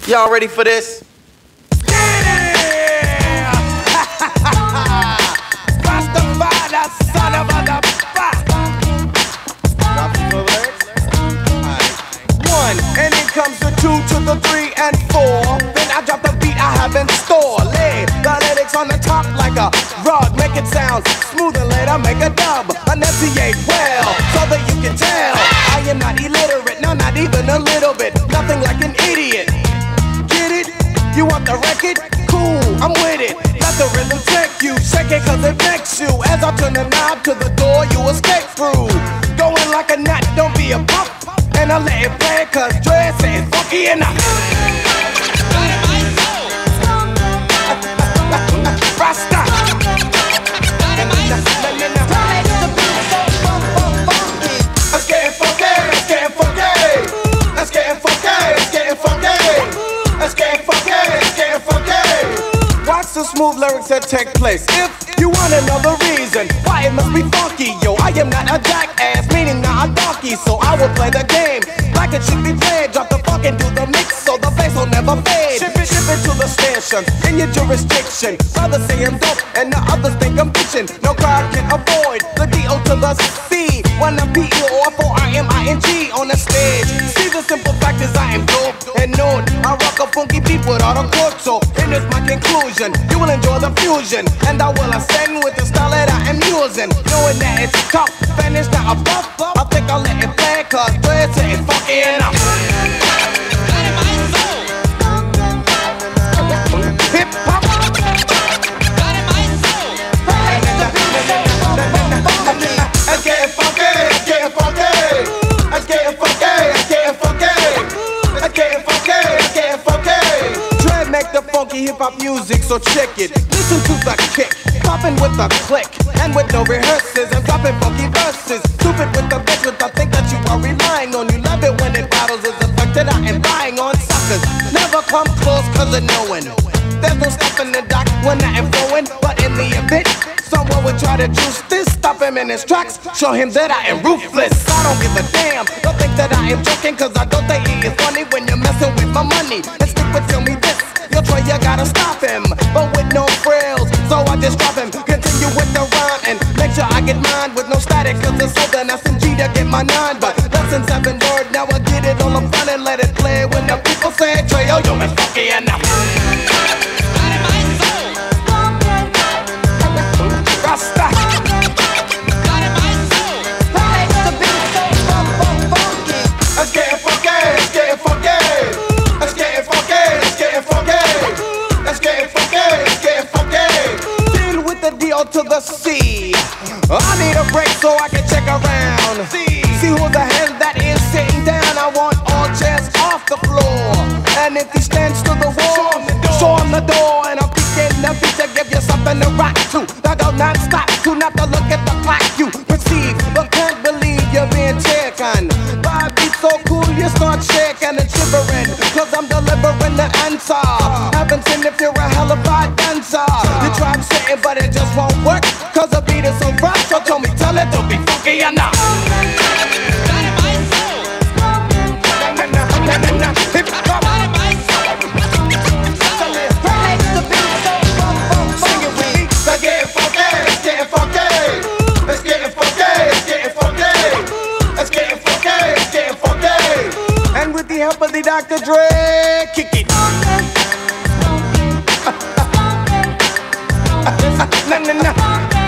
Y'all ready for this? Yeah! Rastafari, that son of a Drop the lyrics. One, and then comes the 2 to the 3 and 4. Then I drop the beat I have in store. Lay the lyrics on the top like a rug. Make it sound smooth and later make a dub. Enunciate well, so that you can tell I am not illiterate, no, not even a little bit. Nothing like an idiot. Get it? You want the record? Cool, I'm with it. Let the rhythm take you. Shake it cause it makes you. As I turn the knob to the door, you escape through. Going like a nut, don't be a pump. And I let it play cause Dre says funky enough. Rasta. Let's get funky, let's get funky. Let's get funky, let's get funky. Let's get funky, let's get funky. Watch the smooth lyrics that take place. If you want another reason why it must be funky, yo, I am not a jackass, meaning not a donkey. So I will play the game like it should be played. Drop the funk and do the mix so the bass will never fade. Ship it to the station in your jurisdiction. Others say I'm dope and the others think I'm bitchin'. No crowd can avoid the D.O. to the C. When I'm P-E-O-F-O-R-M-I-N-G on the stage. See, the simple fact is I am dope and known. I rock a funky beat without a chord, so in this my conclusion. You will enjoy the fusion, and I will ascend with the style that I am using. Knowing that it's tough, finish not a buff. I think I'll let it play, cause Dre said it's funky enough. Hip hop. Let's get funky, let's get funky. Let's get funky, let's get funky. Let's get funky, let's get funky. Dre make the funky hip hop music, so check it. Listen to the kick, popping with the click, and with no rehearsals, I'm dropping funky verses. Stupid with the bitch with the thing that you are relying on. You love it when it battles is the fact that I am buying on suckers. Never come close cause of knowing. There's no stopping the doc when I am flowing. But in the event someone would try to juice this, stop him in his tracks, show him that I am ruthless. I don't give a damn, don't think that I am joking, cause I don't think he is funny when you're messing with my money. And stick with tell me this, you'll try, you gotta stop him, but with no frills, so I just drop him. Continue with the rhyme and make sure I get mine with no static, cause it's so the SMG to get my 9. But lessons have been learned, now I get it all up front and let it play. When the people say, Trey, yo, it's funky enough. Rasta. Let's get funky, let's get funky. Let's get funky, let's get funky. Let's get funky, let's get funky. Deal with the D.O. to the C. I need a break so I can check around. See who the hell that is sitting down. I want all chairs off the floor. And if he stands to the wall, show him the door. And I'm picking the beat to give you something to rock to. I go non-stop, do not to look at the clock. You perceive, but can't believe you're being taken. By a beat so cool, you start shaking and shivering, cause I'm delivering the answer. Haven't seen if you're a hell of a dancer. You try sitting, but it just won't work, cause the beat is so rough. So tell me, tell it to be funky enough. Hip hop. Let's get funky, let's get funky. Let's get funky, let's get funky. Let's get funky, let's get funky. And with the help of the Dr. Dre, kick it. Na na na.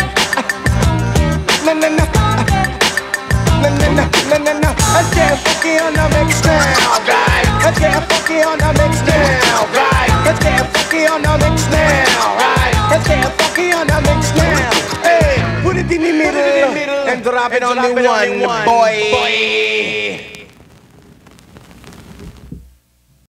Na na na. Na na na na na na. Let's get funky on the mix now, right? Let's get funky on the mix now, right? Let's get funky on the mix now, right? Let's get funky on the mix now. Hey, put it in the middle and drop it on the one, boy.